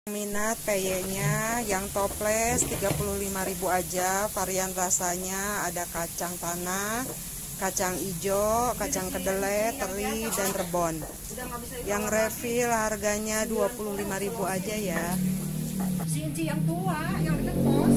Minat peyenya yang toples 35.000 aja. Varian rasanya ada kacang tanah, kacang ijo, kacang kedelai, teri, dan rebon. Yang refill harganya 25.000 aja ya. Si yang tua, yang dekat pos.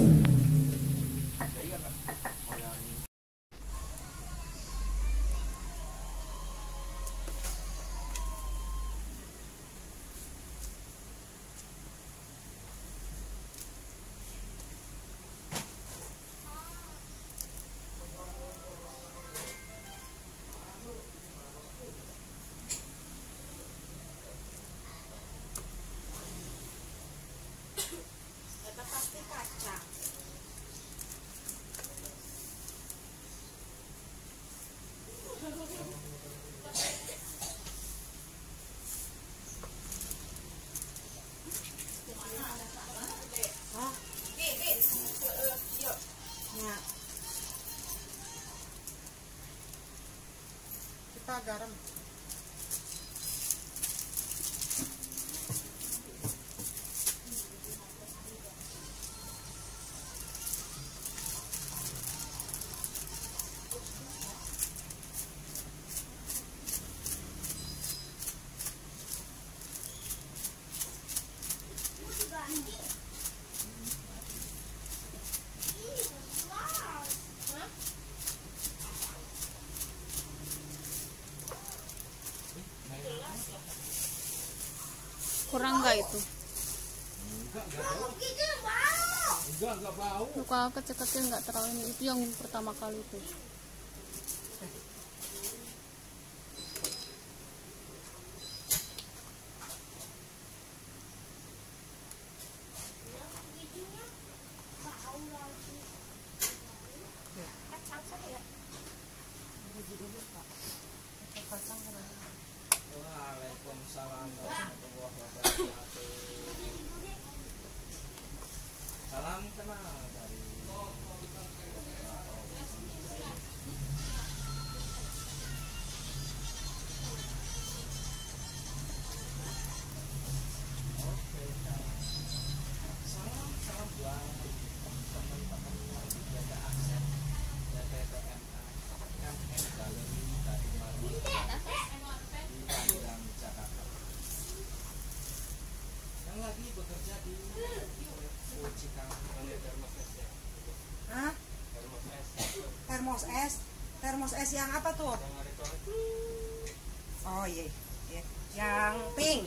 Pasti kacang. Kita garam. Kurang nggak itu? Enggak bau. Luka kecil-kecil nggak terlalu ini. Itu yang pertama kali itu. Waalaikumsalam warahmatullahi wabarakatuh. Salam kenal dari salam buat teman-teman yang jaga akses jaga PMA kan galeri dari Pandang Jakarta yang lagi bekerja di Hah? Termos es yang apa tuh? Oh iya, yang pink.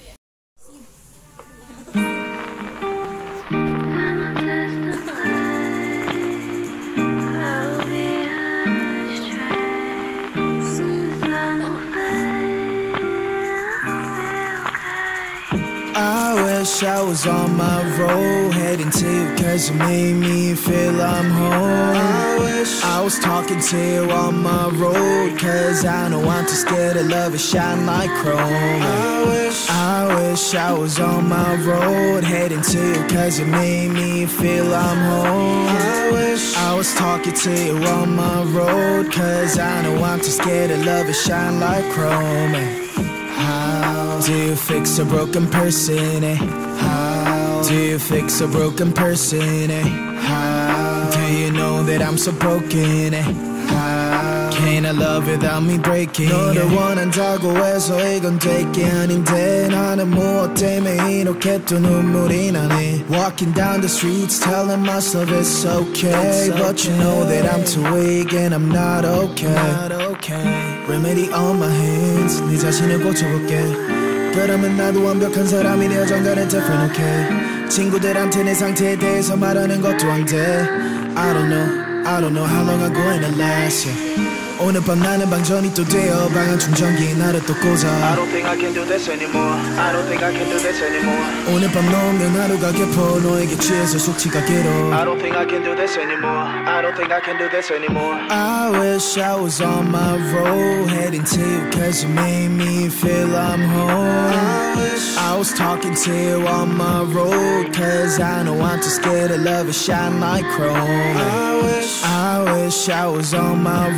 I was on my road, heading to you cause you made me feel I'm home. I was talking to you on my road cause I know I'm too scared to love and shine like chrome. I wish I was on my road, heading to you cause you made me feel I'm home. I was talking to you on my road cause I know I'm too scared to love and shine like chrome. How do you fix a broken person, eh? How do you fix a broken person, eh? How do you know that I'm so broken, eh? How can I love without me breaking? 너를 원한다고 해서 이건 될 게 아닌데 나는 무엇 때문에 이렇게 또 눈물이 나네. Walking down the streets telling myself it's okay, but you know that I'm too weak and I'm not okay. Remedy on my hands 네 자신을 고쳐볼게. 그러면 나도 완벽한 사람이 되어 정갈은 different, okay. 친구들한테 내 상태에 대해서 말하는 것도 안 돼. I don't know how long I'm going to last, yeah. 오늘 밤 나는 방전이 또 되어 방한 충전기에 나를 또 꽂아. I don't think I can do this anymore. I don't think I can do this anymore. 오늘 밤 너 없는 하루가 깊어 너에게 취해서 숙취가 길어. I don't think I can do this anymore. I don't think I can do this anymore. I wish I was on my road heading to you cause you made me feel I'm home. I was talking to you on my road cause I know I'm too scared to love and shine like chrome. I wish I was on my road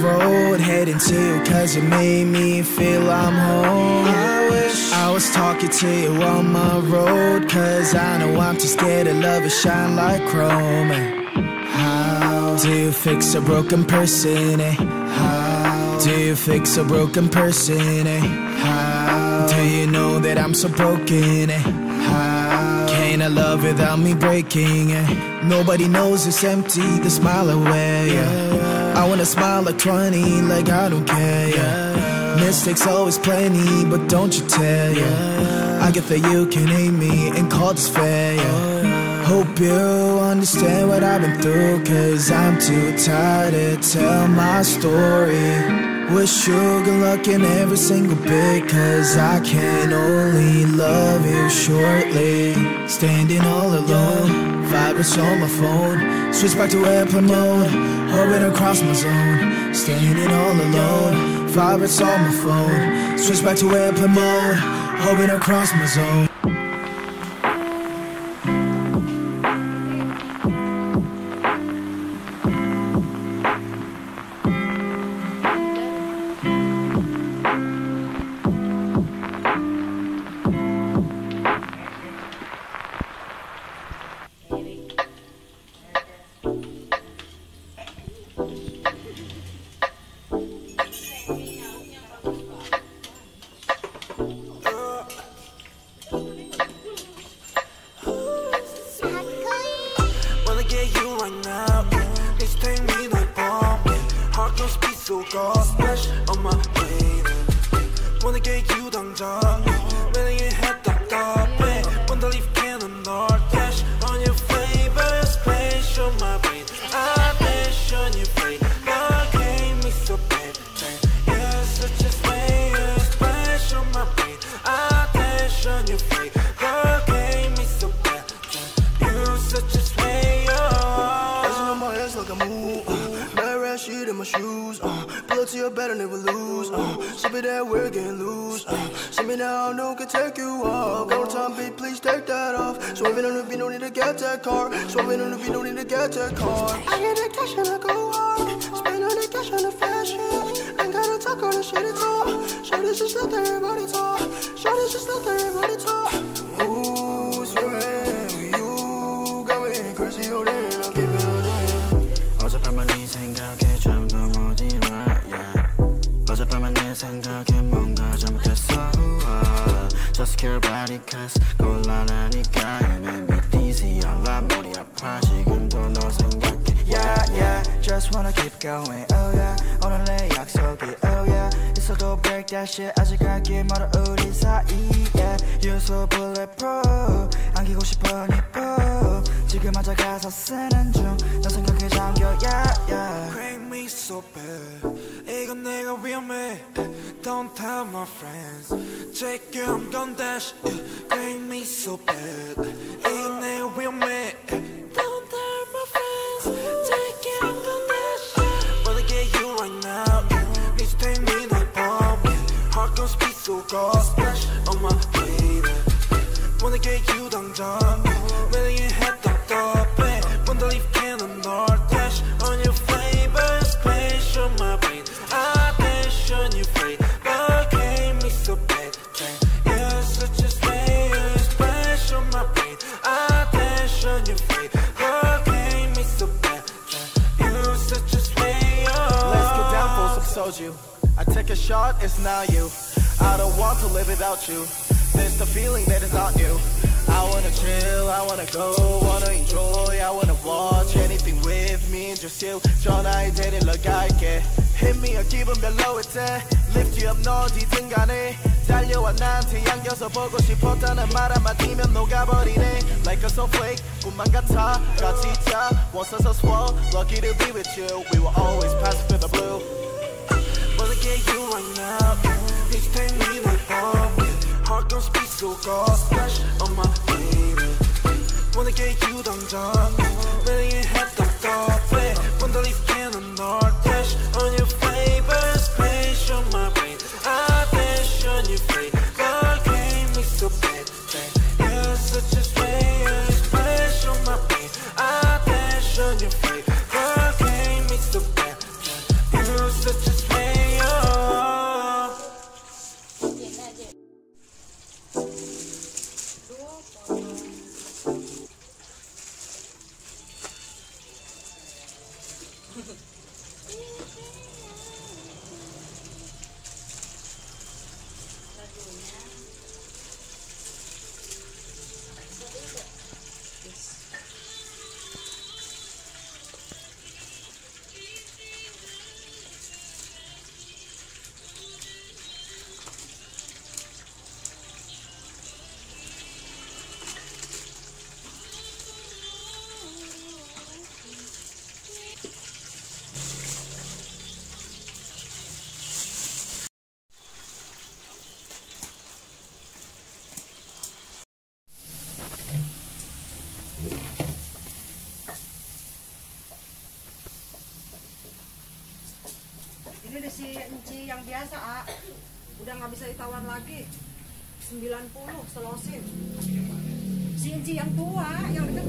road heading to, cause it made me feel I'm home. I wish I was talking to you on my road, cause I know I'm too scared to love it shine like chrome. How do you fix a broken person, eh? How do you fix a broken person, eh? How do you know that I'm so broken, eh? How can I love without me breaking, eh? Nobody knows it's empty, the smile away, yeah. I wanna smile like 20, like I don't care, yeah. Mistakes always plenty, but don't you tell, yeah. I get that you can hate me and call this fair, yeah. Hope you understand what I've been through, cause I'm too tired to tell my story. Wish you good luck in every single bit, cause I can only love you shortly. Standing all alone, vibrates on my phone, switch back to airplane mode, orbit across my zone. Standing all alone, vibrates on my phone, switch back to airplane mode, orbit across my zone. I take a shot, it's not you. I don't want to live without you. There's the feeling that is not new. I wanna chill, I wanna go, wanna enjoy, I wanna watch anything with me and just you. 전화에 데리러갈게. Hit me a 기분 별로일 때 Lift you up 너 어디든 간에 달려와 나한테 안겨서 보고 싶었다는 말 한마디면 녹아버리네. Like a snowflake 꿈만 같아 같이 자 Once I swore lucky to be with you. We will always pass through the blue. Wanna get you right now. Please take me like bomb. Heart gon' speak so cold. Splash on my baby. Wanna get you 당장. Letting it head 답답해. Wanna leave cannon or dash on your favorite space on my brain. I dash on your face. God gave me so bad. You're such a stranger. Splash on my brain. I dash on your face. God gave me so bad. You're such a stranger. inci yang biasa, A. Udah nggak bisa ditawar lagi. 90 selosin. Si inci yang tua, yang deket